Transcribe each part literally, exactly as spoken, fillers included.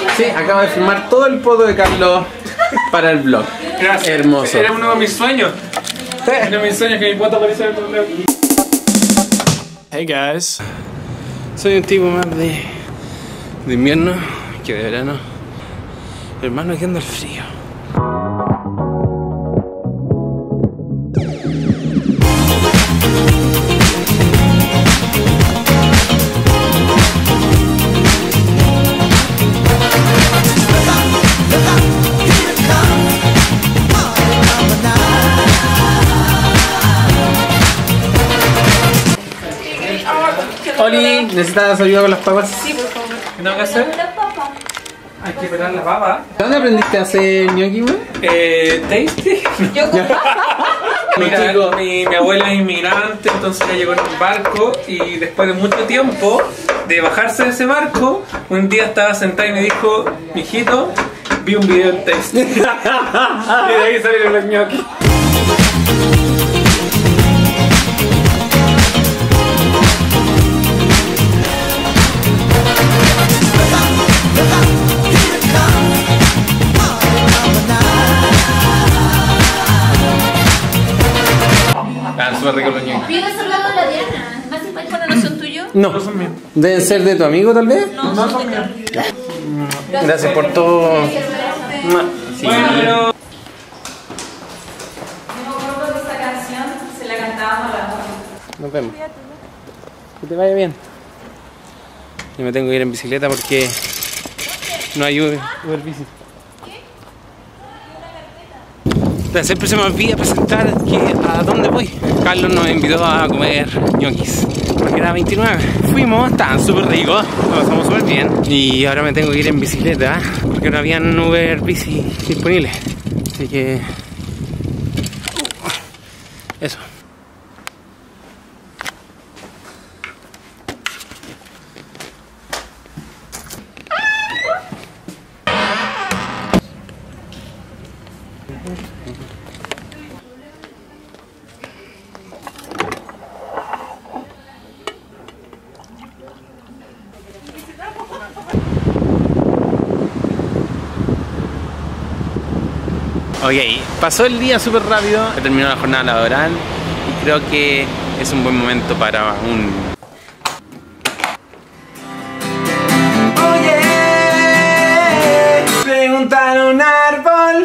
Sí, acabo de filmar todo el poto de Carlos para el vlog. Gracias. Hermoso. Era uno de mis sueños. Sí. Era uno de mis sueños que mi poto apareciera en el vlog. Hey guys, soy un tipo más de, de invierno que de verano. Hermano, aquí anda el frío. Oli, ¿necesitas ayuda con las papas? Sí, por favor. ¿Qué tengo que hacer? Hay que pelar la papa. ¿Dónde aprendiste a hacer ñoqui, güey? Eh, tasty. Yo Mira, mi, mi abuela es inmigrante, entonces ella llegó en un barco y después de mucho tiempo de bajarse de ese barco, un día estaba sentada y me dijo, mijito, vi un video en Tasty. Y de ahí salieron los ñoquis. Ah, súper rico los ñoquis. Pide saludado a la Diana. ¿Más simpático no son tuyos? No, deben ser de tu amigo tal vez. No, son de Carlos. Gracias por todo. Sí. Bueno, pero... Esta canción se la cantábamos a la hora. Nos vemos. Que te vaya bien. Yo me tengo que ir en bicicleta porque no hay Uber, Uber bici. Pero siempre se me olvida presentar que a dónde voy. Carlos nos invitó a comer ñoquis porque era veintinueve. Fuimos, estaban súper ricos, lo pasamos súper bien. Y ahora me tengo que ir en bicicleta porque no habían Uber bici disponibles. Así que... eso. Ok, pasó el día súper rápido, terminó la jornada laboral y creo que es un buen momento para un... Oye, preguntar a un árbol.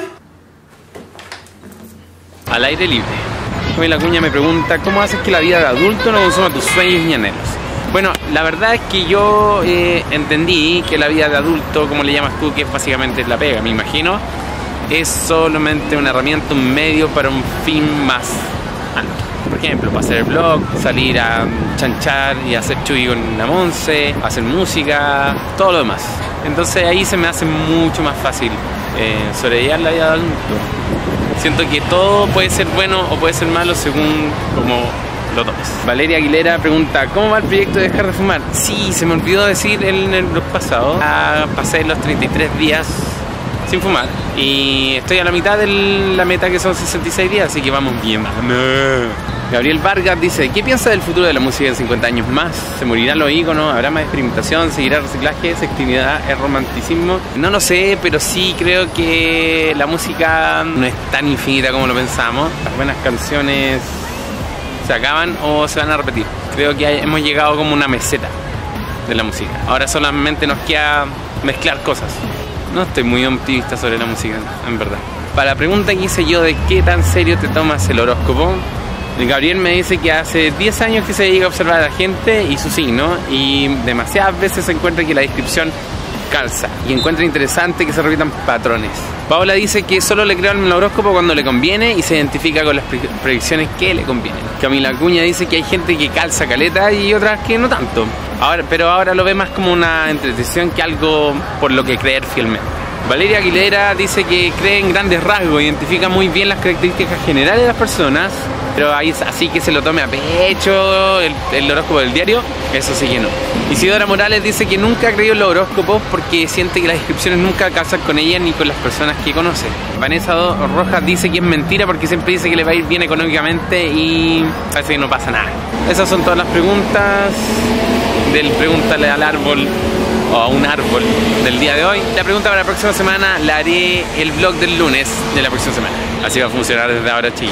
Al aire libre. Camila Acuña me pregunta, ¿cómo haces que la vida de adulto no consuma tus sueños y anhelos? Bueno, la verdad es que yo eh, entendí que la vida de adulto, como le llamas tú, que es básicamente la pega, me imagino, es solamente una herramienta, un medio para un fin más alto. Por ejemplo, para hacer el blog, salir a chanchar y hacer chugui con la Monse, hacer música, todo lo demás. Entonces ahí se me hace mucho más fácil eh, sobrellevar la vida de adulto. Siento que todo puede ser bueno o puede ser malo según como lo tomes. Valeria Aguilera pregunta, ¿cómo va el proyecto de dejar de fumar? Sí, se me olvidó decir en el blog pasado, ah, pasé los treinta y tres días sin fumar y estoy a la mitad de la meta que son sesenta y seis días, así que vamos bien. Gabriel Vargas dice, ¿qué piensa del futuro de la música en cincuenta años más? ¿Se morirán los íconos? ¿Habrá más experimentación? ¿Seguirá el reciclaje? ¿Sexualidad? ¿Es romanticismo? No lo sé, pero sí creo que la música no es tan infinita como lo pensamos. Las buenas canciones se acaban o se van a repetir. Creo que hay, hemos llegado como una meseta de la música. Ahora solamente nos queda mezclar cosas. No estoy muy optimista sobre la música, en verdad. Para la pregunta que hice yo de qué tan serio te tomas el horóscopo, el Gabriel me dice que hace diez años que se dedica a observar a la gente y su signo, y demasiadas veces se encuentra que la descripción calza y encuentra interesante que se repitan patrones. Paola dice que solo le creo al horóscopo cuando le conviene y se identifica con las pre predicciones que le convienen. Camila Acuña dice que hay gente que calza caleta y otras que no tanto. Ahora, pero ahora lo ve más como una entretención que algo por lo que creer fielmente. Valeria Aguilera dice que cree en grandes rasgos, identifica muy bien las características generales de las personas, pero ahí, así que se lo tome a pecho el, el horóscopo del diario, eso sí que no. Isidora Morales dice que nunca ha creído en los horóscopos porque siente que las descripciones nunca casan con ella ni con las personas que conoce. Vanessa Rojas dice que es mentira porque siempre dice que le va a ir bien económicamente y parece que no pasa nada. Esas son todas las preguntas del Pregúntale al Árbol o a un árbol del día de hoy. La pregunta para la próxima semana la haré el vlog del lunes de la próxima semana. Así va a funcionar desde ahora, chicos.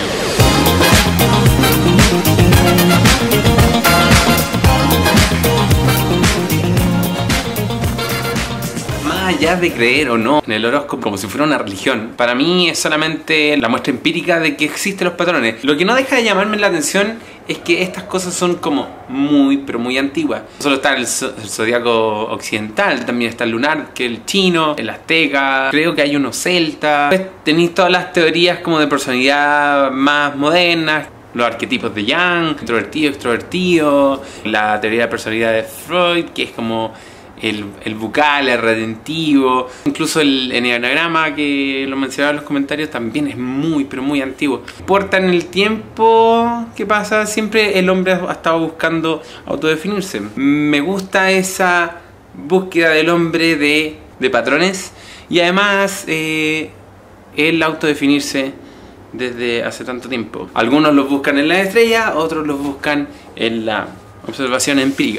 Más allá de creer o no en el horóscopo como si fuera una religión, para mí es solamente la muestra empírica de que existen los patrones. Lo que no deja de llamarme la atención es que estas cosas son como muy, pero muy antiguas. No solo está el, zo el zodiaco occidental, también está el lunar, que es el chino, el azteca, creo que hay uno celta. Después tenéis todas las teorías como de personalidad más modernas, los arquetipos de Jung, introvertido, extrovertido, la teoría de personalidad de Freud, que es como el, el bucal, el retentivo, incluso el enneagrama que lo mencionaba en los comentarios también es muy, pero muy antiguo. No importa en el tiempo que pasa, siempre el hombre ha estado buscando autodefinirse. Me gusta esa búsqueda del hombre de, de patrones y además eh, el autodefinirse desde hace tanto tiempo. Algunos los buscan en la estrella, otros los buscan en la observación empírica.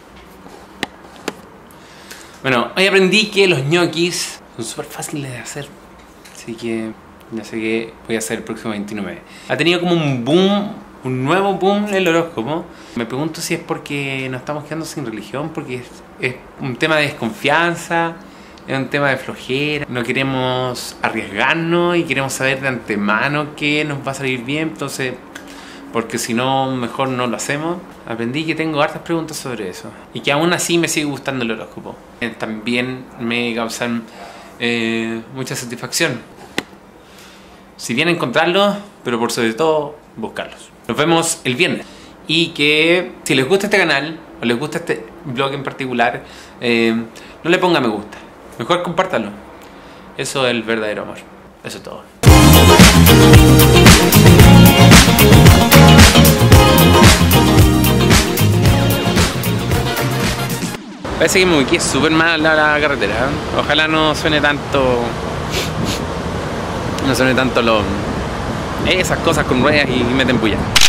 Bueno, hoy aprendí que los ñoquis son súper fáciles de hacer, así que ya sé que voy a hacer el próximo veintinueve. Ha tenido como un boom, un nuevo boom en el horóscopo. Me pregunto si es porque nos estamos quedando sin religión, porque es, es un tema de desconfianza, es un tema de flojera, no queremos arriesgarnos y queremos saber de antemano que nos va a salir bien, entonces, porque si no, mejor no lo hacemos. Aprendí que tengo hartas preguntas sobre eso y que aún así me sigue gustando el horóscopo. También me causan eh, mucha satisfacción. Si bien encontrarlos, pero por sobre todo buscarlos. Nos vemos el viernes. Y que si les gusta este canal o les gusta este blog en particular, eh, no le ponga me gusta. Mejor compártalo. Eso es el verdadero amor. Eso es todo. Parece que me ubiqué súper mal la, la carretera, ¿eh? Ojalá no suene tanto. No suene tanto lo, esas cosas con ruedas y meten bulla.